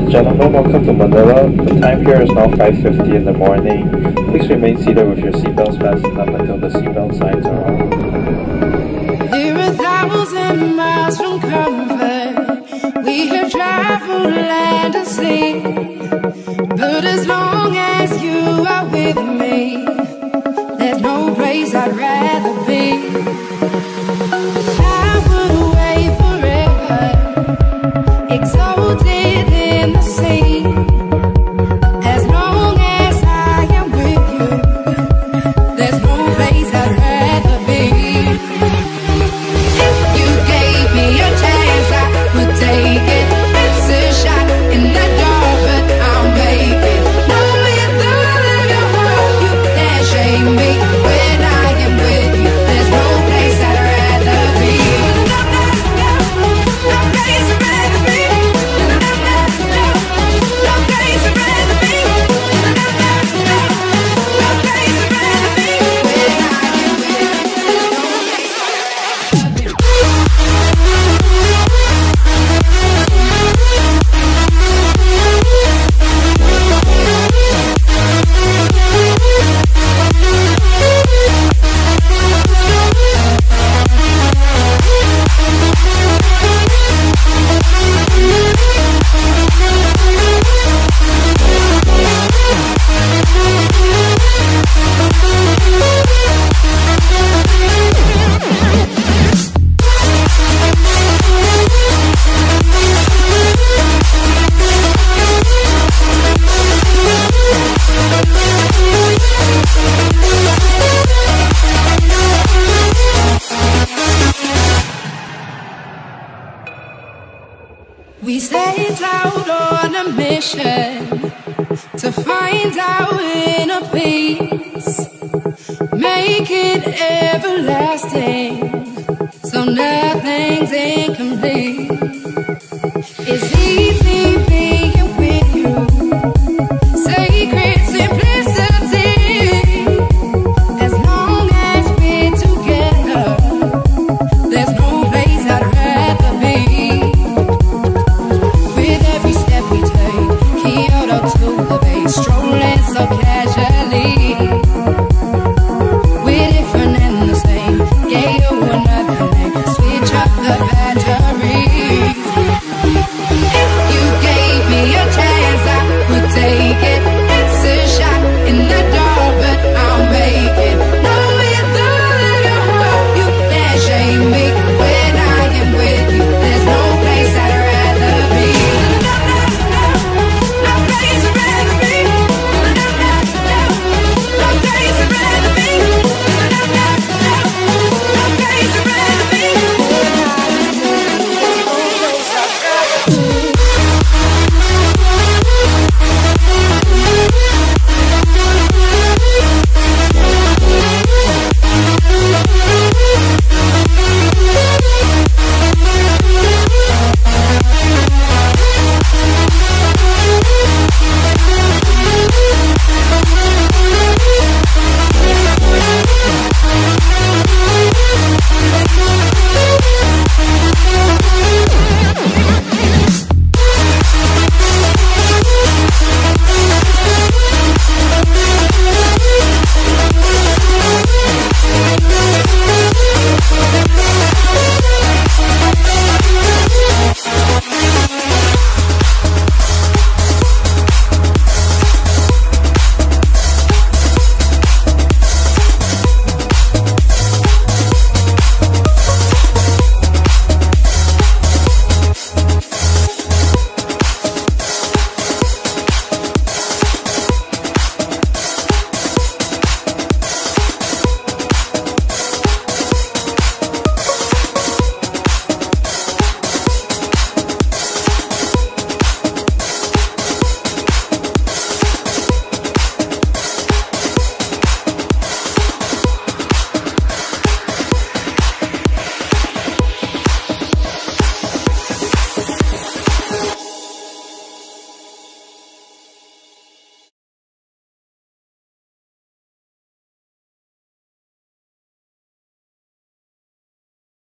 Gentlemen, welcome to Manila. The time here is now 5:50 in the morning. Please remain seated with your seatbelts fastened up until the seatbelt signs are off. We're 1,000 miles from comfort. We have traveled land and sea. But as long as you are with me, there's no place I'd rather be. I would wait forever, exalted in the sea. As long as I am with you, there's no place I'd rather be. If you gave me a chance, I would take it. It's a shot in the dark, but I'm making. No, you're the light of your heart. You can't shake me when I am with you. There's no place I'd rather be. No place I'd rather be. No place I'd rather be. No place I'd rather be. When I am with you, there's no place I'd rather be. We set out on a mission to find our inner peace, make it everlasting.